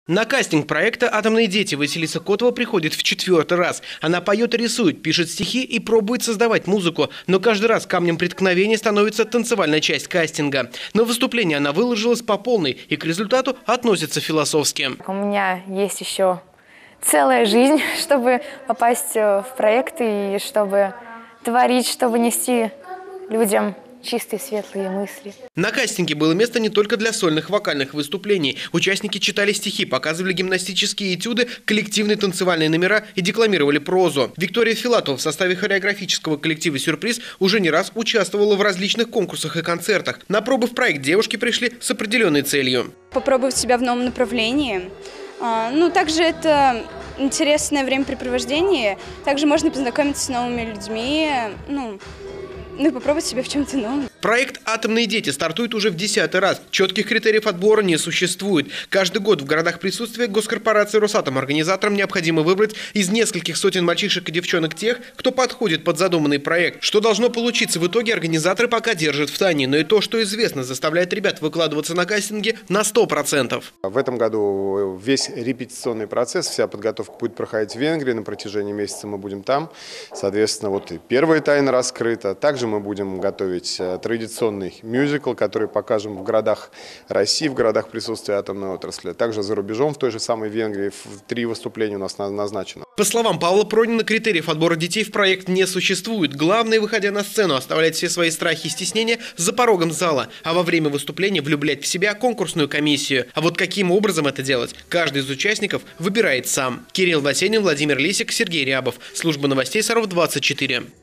На кастинг проекта «Атомные дети» Василиса Котова приходит в 4-й раз. Она поет и рисует, пишет стихи и пробует создавать музыку. Но каждый раз камнем преткновения становится танцевальная часть кастинга. На выступление она выложилась по полной и к результату относится философски. У меня есть еще целая жизнь, чтобы попасть в проект и чтобы творить, чтобы нести людям чистые, светлые мысли. На кастинге было место не только для сольных вокальных выступлений. Участники читали стихи, показывали гимнастические этюды, коллективные танцевальные номера и декламировали прозу. Виктория Филатова в составе хореографического коллектива «Сюрприз» уже не раз участвовала в различных конкурсах и концертах. На пробы в проект девушки пришли с определенной целью. Попробовать себя в новом направлении. Также это интересное времяпрепровождение. Также можно познакомиться с новыми людьми. И попробовать себя в чем-то новом. Проект «Атомные дети» стартует уже в 10-й раз. Четких критериев отбора не существует. Каждый год в городах присутствия госкорпорации «Росатом» организаторам необходимо выбрать из нескольких сотен мальчишек и девчонок тех, кто подходит под задуманный проект. Что должно получиться в итоге, организаторы пока держат в тайне. Но и то, что известно, заставляет ребят выкладываться на кастинге на 100%. В этом году весь репетиционный процесс, вся подготовка будет проходить в Венгрии. На протяжении месяца мы будем там. Соответственно, вот и первая тайна раскрыта. Также мы будем готовить традиционный мюзикл, который покажем в городах России, в городах присутствия атомной отрасли. Также за рубежом, в той же самой Венгрии, 3 выступления у нас назначено. По словам Павла Пронина, критериев отбора детей в проект не существует. Главное, выходя на сцену, оставлять все свои страхи и стеснения за порогом зала, а во время выступления влюблять в себя конкурсную комиссию. А вот каким образом это делать, каждый из участников выбирает сам. Кирилл Васенин, Владимир Лисик, Сергей Рябов. Служба новостей Саров 24.